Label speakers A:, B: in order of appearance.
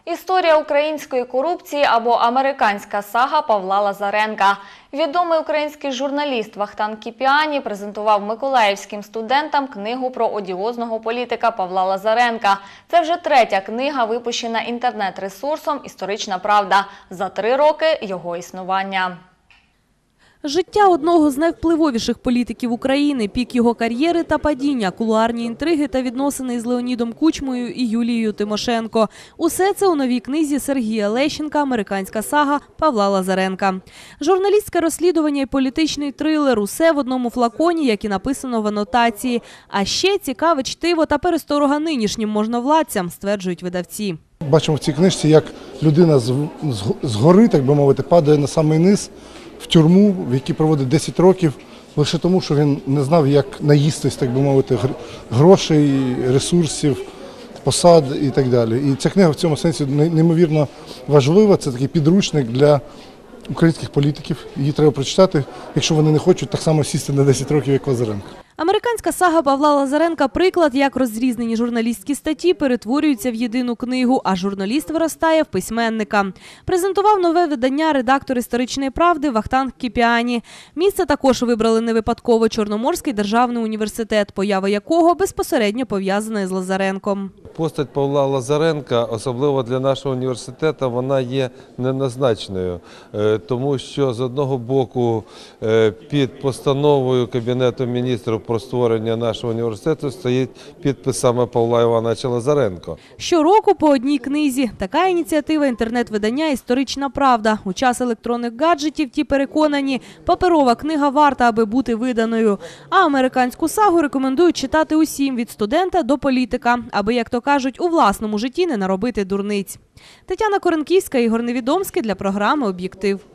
A: Історія української корупції або американська сага Павла Лазаренка. Відомий український журналіст Вахтанг Кіпіані презентував миколаївським студентам книгу про одіозного політика Павла Лазаренка. Це вже третя книга, випущена інтернет-ресурсом «Історична правда» за 3 роки його існування.
B: Життя одного з найвпливовіших політиків України, пік його кар'єри та падіння, кулуарні інтриги та відносини з Леонідом Кучмою і Юлією Тимошенко. Усе це у новій книзі Сергія Лещенка «Американська сага» Павла Лазаренка. Журналістське розслідування і політичний трилер – усе в одному флаконі, як і написано в анотації. А ще цікаве чтиво та пересторога нинішнім можновладцям, стверджують видавці.
C: Бачимо в цій книжці, як людина згори, так би мовити, падає на самий низ, в тюрму, в якій проводить 10 років, лише тому, що він не знав, як наїстись, так би мовити, грошей, ресурсів, посад і так далі. І ця книга в цьому сенсі неймовірно важлива, це такий підручник для українських політиків. Її треба прочитати, якщо вони не хочуть так само сісти на 10 років, як Лазаренко.
B: «Американська сага» Павла Лазаренка – приклад, як розрізнені журналістські статті перетворюються в єдину книгу, а журналіст виростає в письменника. Презентував нове видання редактор «Історичної правди» Вахтанг Кіпіані. Місце також вибрали не випадково – Чорноморський державний університет, поява якого безпосередньо пов'язана із Лазаренком.
D: Постать Павла Лазаренка, особливо для нашого університету, вона є неоднозначною, тому що з одного боку під постановою Кабінету міністрів про створення нашого університету стоїть підпис саме Павла Івановича Лазаренка.
B: Щороку по одній книзі. Така ініціатива інтернет-видання «Історична правда». У час електронних гаджетів ті переконані, паперова книга варта, аби бути виданою. А «Американську сагу» рекомендують читати усім – від студента до політика, аби, як то кажуть, у власному житті не наробити дурниць. Тетяна Коренківська, Ігор Невідомський для програми «Об'єктив».